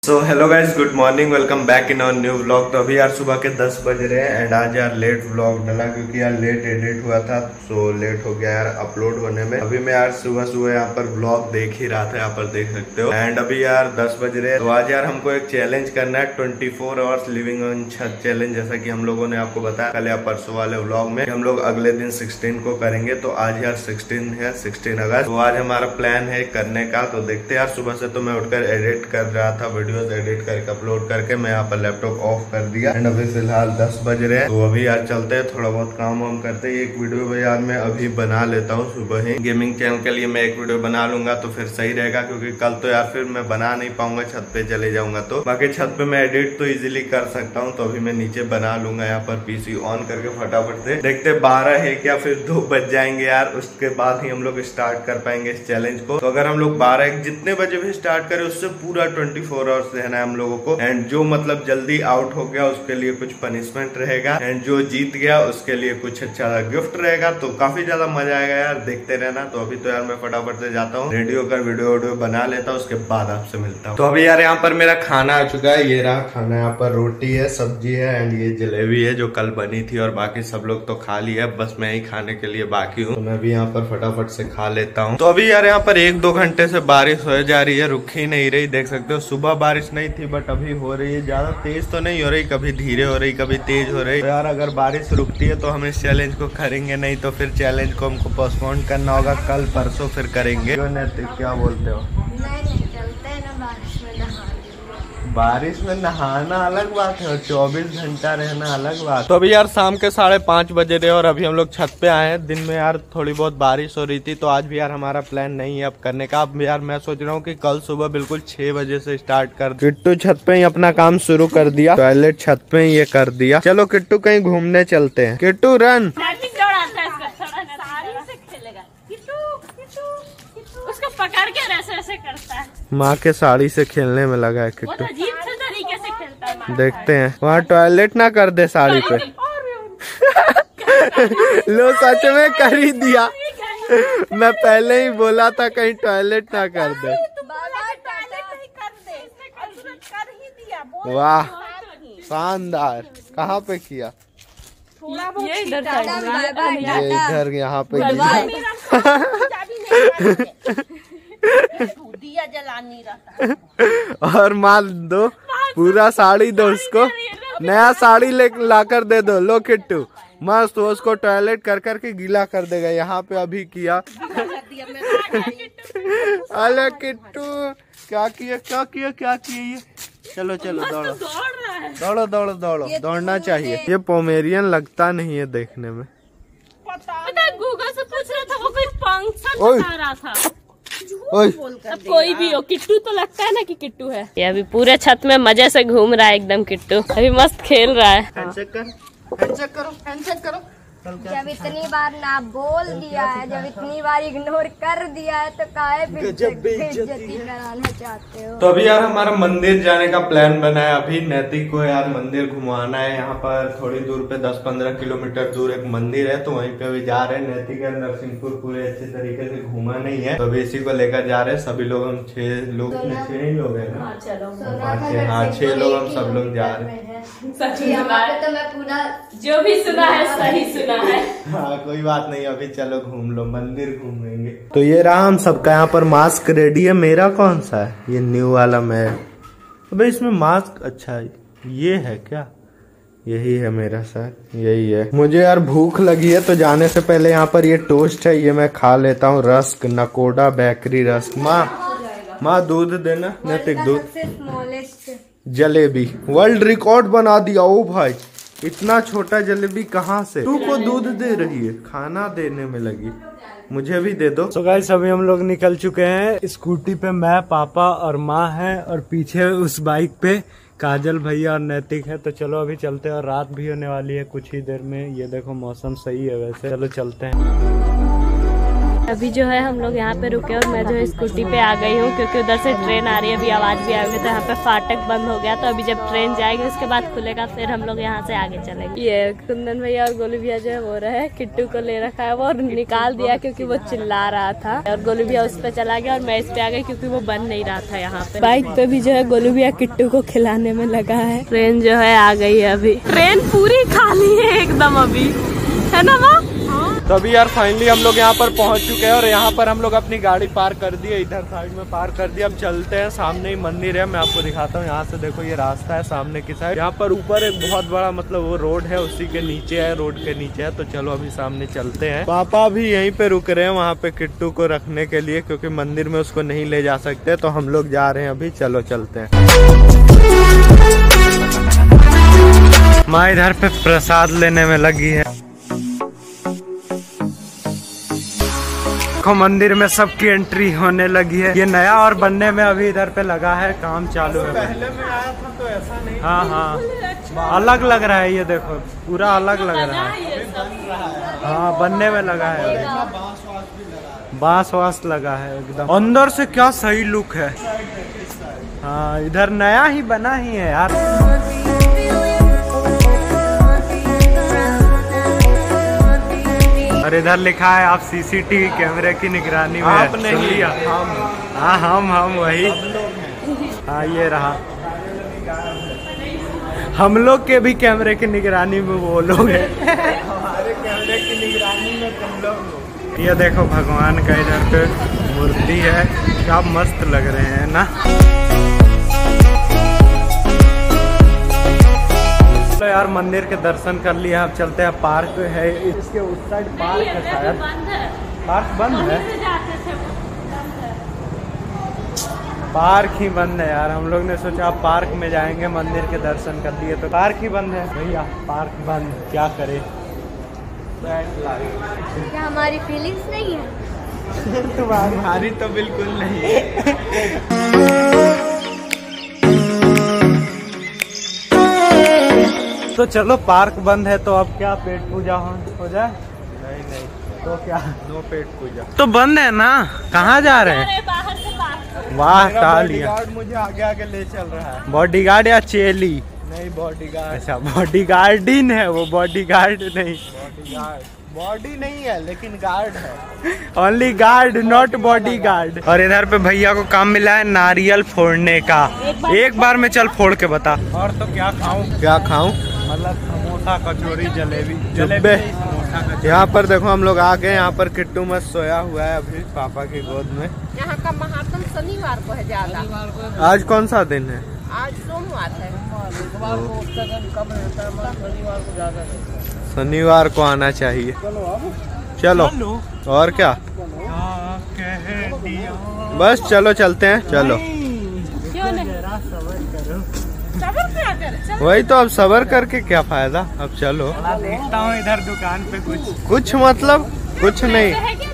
So hello guys, good morning, welcome back in our new vlog. तो अभी यार सुबह के 10 बज रहे हैं एंड आज यार लेट व्लॉग डाला क्योंकि यार लेट एडिट हुआ था, सो लेट हो गया यार अपलोड होने में। अभी मैं यार सुबह यहाँ पर व्लॉग देख ही रहा था, यहाँ पर देख सकते हो। एंड अभी यार 10 बज रहे हैं, तो आज यार हमको एक चैलेंज करना है, 24 आवर्स लिविंग ऑन छत चैलेंज। जैसा कि हम लोगों ने आपको बताया कल या परसों वाले व्लॉग में, हम लोग अगले दिन 16 को करेंगे। तो आज यार 16 है, 16 अगस्त। तो आज हमारा प्लान है करने का। तो देखते यार, सुबह से तो मैं उठकर एडिट कर रहा था, वीडियोस एडिट करके अपलोड करके मैं यहाँ पर लैपटॉप ऑफ कर दिया। एंड अभी फिलहाल 10 बज रहे हैं, तो अभी यार चलते हैं, थोड़ा बहुत काम वाम करते हैं। एक वीडियो यार मैं अभी बना लेता हूँ सुबह ही, गेमिंग चैनल के लिए मैं एक वीडियो बना लूंगा तो फिर सही रहेगा, क्योंकि कल तो यार फिर मैं बना नहीं पाऊंगा, छत पे चले जाऊंगा। तो बाकी छत पे मैं एडिट तो इजिली कर सकता हूँ, तो अभी मैं नीचे बना लूंगा यहाँ पर पीसी ऑन करके फटाफट से। देखते 12 है क्या फिर 2 बज जाएंगे यार, उसके बाद ही हम लोग स्टार्ट कर पाएंगे इस चैलेंज को। तो अगर हम लोग 12 जितने बजे भी स्टार्ट करें, उससे पूरा 24 आवर्स रहना है हम लोगों को। एंड जो मतलब जल्दी आउट हो गया उसके लिए कुछ पनिशमेंट रहेगा, एंड जो जीत गया उसके लिए कुछ अच्छा गिफ्ट रहेगा। तो काफी ज्यादा मजा आएगा यार, देखते रहना। तो अभी तो यार मैं फटाफट से जाता हूँ, रेडी होकर वीडियो बना लेता हूँ, उसके बाद आपसे मिलता हूँ। तो अभी यार यहाँ पर मेरा खाना आ चुका है, ये रहा खाना। यहाँ पर रोटी है, सब्जी है एंड ये जलेबी है जो कल बनी थी, और बाकी सब लोग तो खा लिया है, बस मैं ही खाने के लिए बाकी हूँ। तो मैं भी यहाँ पर फटाफट से खा लेता हूँ। तो अभी यार यहाँ पर 1-2 घंटे से बारिश हो जा रही है, रुक ही नहीं रही। देख सकते हो सुबह बारिश नहीं थी बट अभी हो रही है। ज्यादा तेज तो नहीं हो रही, कभी धीरे हो रही, कभी तेज हो रही। तो यार अगर बारिश रुकती है तो हम इस चैलेंज को करेंगे, नहीं तो फिर चैलेंज को हमको पोस्टपोन करना होगा, कल परसों फिर करेंगे। क्या बोलते हो? नहीं चलते हैं ना बारिश में नहाने। बारिश में नहाना अलग बात है और 24 घंटा रहना अलग बात। तो अभी यार शाम के 5:30 बजे रहे और अभी हम लोग छत पे आए हैं। दिन में यार थोड़ी बहुत बारिश हो रही थी, तो आज भी यार हमारा प्लान नहीं है अब करने का। अब यार मैं सोच रहा हूँ कि कल सुबह बिल्कुल 6 बजे से स्टार्ट कर। किट्टू छत पे ही अपना काम शुरू कर दिया, टॉयलेट छत पे ही ये कर दिया। चलो किट्टू कहीं घूमने चलते हैं। किट्टू रन। उसको पकड़ के ऐसे करता है। माँ के साड़ी से खेलने में लगा है किट्टू, अजीब से तरीके से खेलता है। देखते हैं वहाँ टॉयलेट ना कर दे साड़ी पे। लो सच में कर ही दिया, मैं पहले ही बोला था कहीं टॉयलेट ना कर दे। वाह शानदार। कहाँ पे किया? ये इधर ये इधर यहाँ पे दिया जला नहीं रहा। और मान दो पूरा साड़ी दो उसको, नया साड़ी ला कर दे दो। लो किट्टू मस्त, तो उसको टॉयलेट कर करके गीला कर देगा। यहाँ पे अभी किया। अरे किट्टू क्या किया ये? चलो दौड़ो दौड़ो दौड़ो दौड़ो, दौड़ना चाहिए। ये पोमेरियन लगता नहीं है देखने में। पता गूगल से पूछ रहा था, वो कोई फंक्शन बता रहा था। अब कोई भी हो, किट्टू तो लगता है ना कि किट्टू है। ये अभी पूरे छत में मजे से घूम रहा है एकदम। किट्टू अभी मस्त खेल रहा है। हैंडशेक करो। जब इतनी बार ना बोल दिया है, जब इतनी बार इग्नोर कर दिया है, तो काहे बेइज्जती कराना चाहते हो? तो अभी यार हमारा मंदिर जाने का प्लान बना है। अभी नैतिक को यार मंदिर घुमाना है। यहाँ पर थोड़ी दूर पे 10-15 किलोमीटर दूर एक मंदिर है, तो वहीं पे अभी जा रहे हैं। नैतिक यार नरसिंहपुर पूरे अच्छे तरीके से घूमा नहीं है, तो अभी इसी को लेकर जा रहे हैं। सभी लोग हम 6 लोग ही लोग है ना। हाँ 6 लोग हम सब लोग जा रहे हैं। तो मैं पूरा जो भी सुना है सही सुना है। हाँ कोई बात नहीं, अभी चलो घूम लो, मंदिर घूमेंगे। तो ये रहा हम सबका यहाँ पर मास्क रेडी है। मेरा कौन सा है? ये न्यू वाला मैं। अबे इसमें मास्क अच्छा है, ये है क्या? यही है मेरा सर, यही है। मुझे यार भूख लगी है, तो जाने से पहले यहाँ पर ये टोस्ट है, ये मैं खा लेता हूँ। Rusk, Nakoda bakery rusk. माँ दूध देना, नैतिक दूध। जलेबी वर्ल्ड रिकॉर्ड बना दिया। ओ भाई इतना छोटा जलेबी कहाँ से? तू को दूध दे रही है, खाना देने में लगी। मुझे भी दे दो। तो गाइस अभी हम लोग निकल चुके हैं। स्कूटी पे मैं, पापा और माँ है, और पीछे उस बाइक पे काजल भैया और नैतिक है। तो चलो अभी चलते हैं, और रात भी होने वाली है कुछ ही देर में। ये देखो मौसम सही है वैसे। चलो चलते हैं। अभी जो है हम लोग यहाँ पे रुके और मैं जो है स्कूटी पे आ गई हूँ क्योंकि उधर से ट्रेन आ रही है, अभी आवाज भी आ गई। तो यहाँ पे फाटक बंद हो गया, तो अभी जब ट्रेन जाएगी उसके बाद खुलेगा, फिर हम लोग यहाँ से आगे चलेंगे। ये कुंदन भैया और गोलू भैया जो है वो रहे, किट्टू को ले रखा है वो और निकाल दिया क्योंकि वो चिल्ला रहा था, और गोलू भैया उस पे चला गया और मैं इस पे आ गई क्योंकि वो बन नहीं रहा था। यहाँ पे बाइक पे भी जो है गोलू भैया किट्टू को खिलाने में लगा है। ट्रेन जो है आ गई है, अभी ट्रेन पूरी खाली है एकदम अभी, है ना माँ? तो अभी यार फाइनली हम लोग यहाँ पर पहुँच चुके हैं और यहाँ पर हम लोग अपनी गाड़ी पार्क कर दी है, इधर साइड में पार्क कर दिया। अब चलते हैं, सामने ही मंदिर है, मैं आपको दिखाता हूँ। यहाँ से देखो ये रास्ता है सामने की साइड, यहाँ पर ऊपर एक बहुत बड़ा मतलब वो रोड है, उसी के नीचे है, रोड के नीचे है। तो चलो अभी सामने चलते हैं। पापा भी यहीं पे रुक रहे हैं वहाँ पे किट्टू को रखने के लिए, क्योंकि मंदिर में उसको नहीं ले जा सकते, तो हम लोग जा रहे हैं अभी। चलो चलते हैं। माँ इधर पे प्रसाद लेने में लगी है। मंदिर में सबकी एंट्री होने लगी है, ये नया और बनने में अभी इधर पे लगा है, काम चालू है। पहले में आया था तो ऐसा नहीं। हाँ हाँ, अलग लग रहा है, ये देखो पूरा अलग लग रहा है। हाँ बनने में लगा है, बांस वास लगा है एकदम अंदर से, क्या सही लुक है। हाँ इधर नया ही बना ही है यार। और इधर लिखा है आप सीसीटीवी कैमरे की निगरानी में। आप नहीं, हम वही। हाँ ये रहा, हम लोग के भी कैमरे की निगरानी में वो लोग हैं। हमारे कैमरे की निगरानी में तुम लोग। ये देखो भगवान का इधर पे मूर्ति है, क्या मस्त लग रहे हैं ना। तो यार मंदिर के दर्शन कर लिए, अब चलते हैं। पार्क है इसके उस साइड, पार्क है शायद। पार्क बंद है, पार्क ही बंद है यार। हम लोग ने सोचा पार्क में जाएंगे, मंदिर के दर्शन कर लिए, तो पार्क ही बंद है भैया। पार्क बंद, क्या करे। क्या हमारी फीलिंग्स नहीं है? तुम्हारी तो बिल्कुल नहीं है। तो चलो पार्क बंद है, तो अब क्या पेट पूजा हो जाए? नहीं तो क्या, नो पेट पूजा तो बंद है ना। कहाँ जा रहे हैं? वाह तालियां। मुझे आगे आगे ले चल रहा है। बॉडीगार्ड या चेली? नहीं बॉडीगार्ड। अच्छा बॉडीगार्डिन है वो, बॉडीगार्ड नहीं। बॉडी नहीं है लेकिन गार्ड है। Only guard not body guard. और इधर पे भैया को काम मिला है नारियल फोड़ने का। एक बार में चल फोड़ के बता। और तो क्या खाऊं? क्या खाऊं? मतलब समोसा, कचौरी, जलेबी। यहाँ पर देखो हम लोग आ गए। यहाँ पर किट्टू मस्त सोया हुआ है अभी पापा की गोद में। यहाँ का महात्म शनिवार को है ज्यादा। आज कौन सा दिन है? आज सोमवार है। शनिवार को आना चाहिए। चलो और क्या, बस चलो चलते हैं। चलो वही तो, अब सबर करके क्या फायदा। अब चलो देखता हूँ इधर दुकान पे कुछ मतलब कुछ नहीं।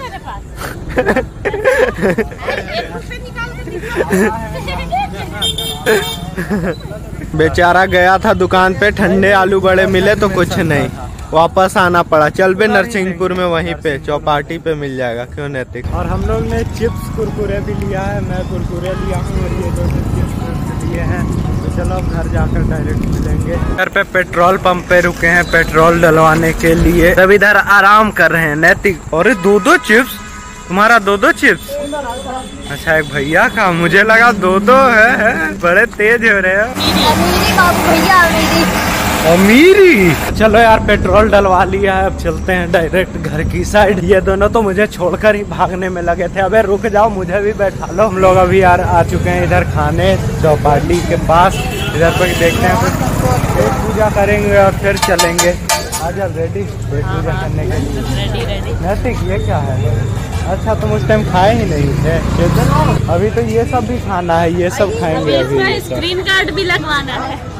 बेचारा गया था दुकान पे, ठंडे आलू बड़े मिले तो कुछ नहीं, वापस आना पड़ा। चल बे नरसिंहपुर में वहीं पे चौपाटी पे मिल जाएगा, क्यों नैतिक। और हम लोग ने चिप्स कुरकुरे भी लिया है, मैं कुरकुरे लिया हूँ और ये 2 चिप्स लिए हैं। तो चलो अब घर जाकर डायरेक्ट मिलेंगे। घर पे पेट्रोल पंप पे रुके हैं पेट्रोल डलवाने के लिए, तब इधर आराम कर रहे हैं नैतिक। और 2 चिप्स, तुम्हारा 2 चिप्स? अच्छा एक भैया का, मुझे लगा 2 है। बड़े तेज हो रहे हो। अमीरी। चलो यार पेट्रोल डलवा लिया है, अब चलते हैं डायरेक्ट घर की साइड। ये दोनों तो मुझे छोड़कर ही भागने में लगे थे। अबे रुक जाओ, मुझे भी बैठा लो। हम लोग अभी यार आ चुके हैं इधर खाने, चौपाटी के पास। इधर पर देखते हैं, पेट पूजा करेंगे और फिर चलेंगे। आजा रेडी पेट पूजा करने के लिए। नैतिक ये क्या है? अच्छा तुम उस टाइम खाए ही नहीं थे? अभी तो ये सब भी खाना है, ये सब खाएंगे अभी। स्क्रीन गार्ड भी लगवाना है।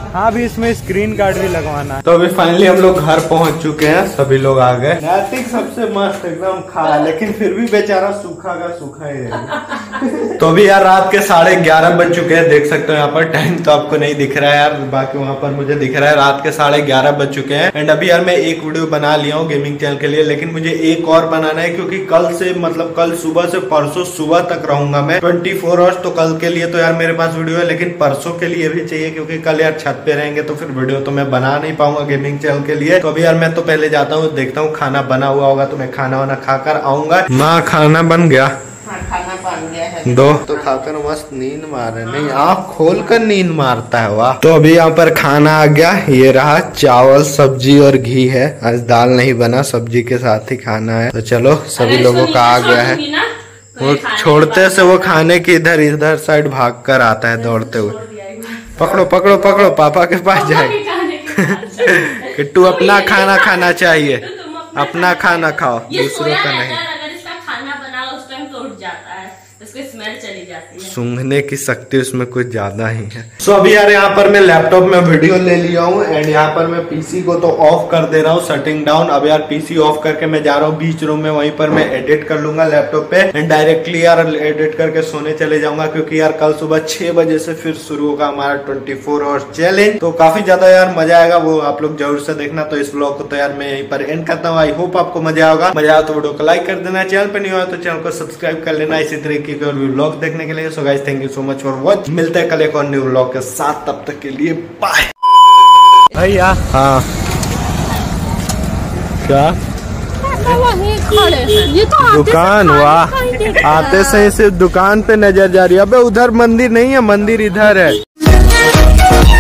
हाँ अभी इसमें स्क्रीन गार्ड भी लगवाना है। तो अभी फाइनली हम लोग घर पहुंच चुके हैं, सभी लोग आ गए। नैतिक सबसे मस्त एकदम खा, लेकिन फिर भी बेचारा सूखा का सूखा ही रहेगा। तो अभी यार रात के 11:30 बज चुके हैं, देख सकते हो यहाँ पर टाइम तो आपको नहीं दिख रहा है यार, बाकी वहाँ पर मुझे दिख रहा है रात के 11:30 बज चुके हैं। एंड अभी यार मैं एक वीडियो बना लिया हूँ गेमिंग चैनल के लिए, लेकिन मुझे एक और बनाना है क्योंकि कल से मतलब कल सुबह से परसों सुबह तक रहूंगा मैं 24 आवर्स। तो कल के लिए तो यार मेरे पास वीडियो है, लेकिन परसों के लिए भी चाहिए क्योंकि कल यार छत पे रहेंगे तो फिर वीडियो तो मैं बना नहीं पाऊंगा गेमिंग चैनल के लिए। तो अभी यार मैं तो पहले जाता हूँ, देखता हूँ खाना बना हुआ होगा तो मैं खाना वाना खाकर आऊंगा। माँ खाना बन गया? खाना बन गया है। दो तो खाकर मस्त नींद मारे, नहीं आँख खोल कर नींद मारता है वाह। तो अभी यहाँ पर खाना आ गया, ये रहा चावल सब्जी और घी है। आज दाल नहीं बना, सब्जी के साथ ही खाना है। तो चलो सभी लोगों का आ गया है। वो छोड़ते से वो खाने की इधर इधर साइड भाग कर आता है दौड़ते हुए। पकड़ो पकड़ो पकड़ो, पापा के पास जाए। किट्टू अपना खाना खाना चाहिए, अपना खाना खाओ, दूसरों का नहीं। अगर इसका खाना बनाओ उस टाइम तो उठ जाता है, उसको स्मेल चली जाती है। सूंघने की शक्ति उसमें कुछ ज्यादा ही है। सो अभी यार यहाँ पर मैं लैपटॉप में वीडियो ले लिया हूँ एंड यहाँ पर मैं पीसी को तो ऑफ कर दे रहा हूँ, शटिंग डाउन। अब यार पीसी ऑफ करके मैं जा रहा हूँ बीच रूम में, वहीं पर मैं एडिट कर लूंगा लैपटॉप पे एंड डायरेक्टली यार एडिट करके सोने चले जाऊंगा क्योंकि यार कल सुबह 6 बजे से फिर शुरू होगा हमारा 24 आवर्स चैलेंज। तो काफी ज्यादा यार मजा आएगा, वो आप लोग जरूर से देखना। तो इस व्लॉग को तो यार मैं यहीं पर एंड करता हूँ। आई होप आपको मजा होगा, मजा आया तो वीडियो को लाइक कर देना, चैनल पर नहीं हुआ तो चैनल को सब्सक्राइब कर लेना इसी तरीके के और व्लॉग देखने के लिए। So guys thank you so much for watch, मिलते हैं कल एक और न्यू व्लॉग के साथ, तब तक के लिए बाय भैया। हाँ क्या ये तो दुकान वाह, आते सही से दुकान पे नजर जा रही है। अबे उधर मंदिर नहीं है, मंदिर इधर है।